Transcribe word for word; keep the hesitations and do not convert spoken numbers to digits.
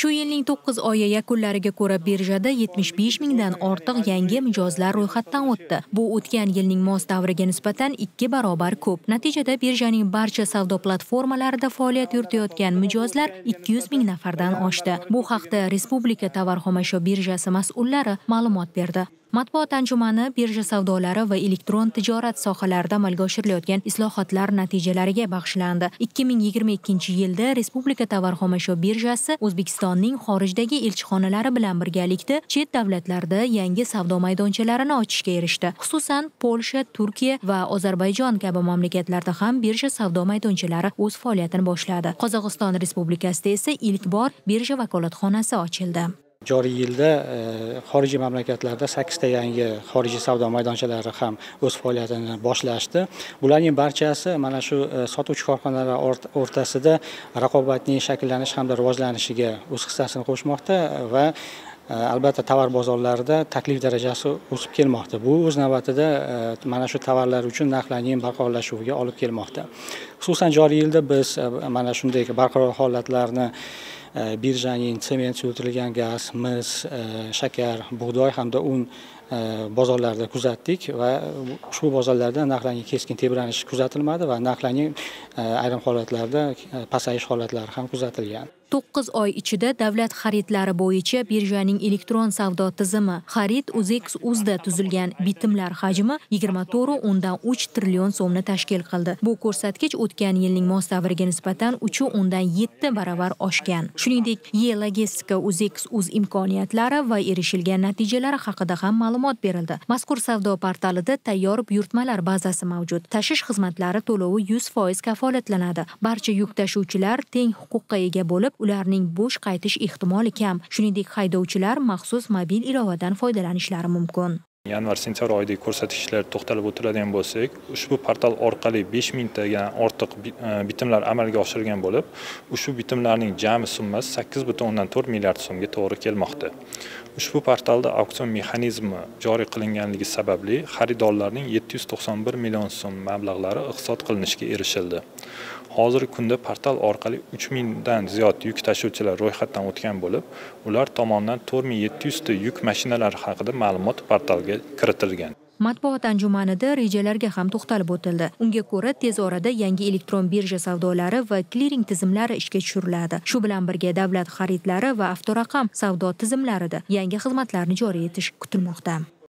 Shu yilning to'qqiz oyi yakunlariga ko'ra birjada yetmish besh mingdan ortiq yangi mijozlar ro'yxatdan o'tdi. Bu o'tgan yilning mos davriga nisbatan ikki barobar ko'p. Natijada birjaning barcha savdo platformalarida faoliyat yuritayotgan mijozlar ikki yuz ming nafardan oshdi. Bu haqda Respublika tovar xomashyo birjasi mas'ullari ma'lumot berdi. Matbuot anjumani birja savdolari va elektron tijorat sohalarida amalga oshirilayotgan islohotlar natijalariga bag'ishlandi. ikki ming yigirma ikkinchi yilda Respublika tovar xomashyo birjasi O'zbekistonning xorijdagi elchixonalari bilan birgalikda chet davlatlarda yangi savdo maydonchalarini ochishga erishdi. Xususan, Polsha, Turkiya va Ozarbayjon kabi mamlakatlarda ham birja savdo maydonchalari o'z faoliyatini boshladi. Qozog'iston Respublikasida esa ilk bor birja vakolatxonasi ochildi. Joriy yilda xorijiy mamlakatlarda sakkizta yangi xorijiy savdo maydonchalari ham o'z faoliyatini boshlashdi. Bularning barchasi mana shu sotuvchi korxonalar o'rtasida raqobatning shakllanishi hamda rivojlanishiga o'z hissasini qo'shmoqda va albatta tovar bozorlarida taklif darajasi o'sib kelmoqda. Bu o'z navbatida mana shu tovarlar uchun narxlarning barqarorlashuviga olib kelmoqda. Xususan joriy yilda biz mana shunday barqaror holatlarni birjaning sement, suyultirilgan gaz, mis, shakar, bug'doy hamda un bozorlarida kuzatdik va ushbu bozorlarda narxlarning keskin tebranishi kuzatilmadi va narxlarning ayrim holatlarda pasayish holatlari ham kuzatilgan. to'qqiz oy ichida davlat xaridlari bo'yicha birjaning elektron savdo tizimi xarid UzEx.uzda tuzilgan bitimlar hajmi yigirma to'rt nuqta o'ndan uch trillion so'mni tashkil qildi. Bu ko'rsatkich o'tgan yilning mos davriga nisbatan uch nuqta o'ndan yetti baravar oshgan. Shuningdek, E-logistika UzEx.uz imkoniyatlari va erishilgan natijalari haqida ham ma'lumot berildi. Mazkur savdo portalida tayyor buyurtmalar bazasi mavjud. Tashish xizmatlari to'lovi yuz foiz kafolatlanadi. Barcha yuk tashuvchilar teng huquqqa ega bo'lib, ularning bo'sh qaytish ehtimoli kam. Shuningdek, haydovchilar maxsus mobil ilovadan foydalanishlari mumkin. Yanvar-sentyabr oyidagi ko'rsatkichlarga to'xtalib o'tiradigan bo'lsak, ushbu portal orqali besh mingtadan ortiq bitimlar amalga oshirilgan bo'lib, ushbu bitimlarning jami summasi sakkiz butun o'ndan to'rt milliard so'mga to'g'ri kelmoqda. Ushbu portalda auksion mexanizmi joriy qilinganligi sababli xaridorlarning yetti yuz to'qson bir million so'm mablag'lari iqtisod qilinishiga erishildi. Hozirgi kunda portal orqali uch mingdan ziyod yuk tashuvchilar ro'yxatdan o'tgan bo'lib, ular tomonidan to'rt ming yetti yuz ta yuk mashinalari haqida ma'lumot portalga kiritilgan. Matbuot anjumanida rejalarga ham to'xtalib o'tildi. Unga ko'ra, tez orada yangi elektron birja savdolari va kliring tizimlari ishga tushiriladi. Shu bilan birga davlat xaridlari va avtoraqam savdo tizimlarida yangi xizmatlarni joriy etish kutilmoqda.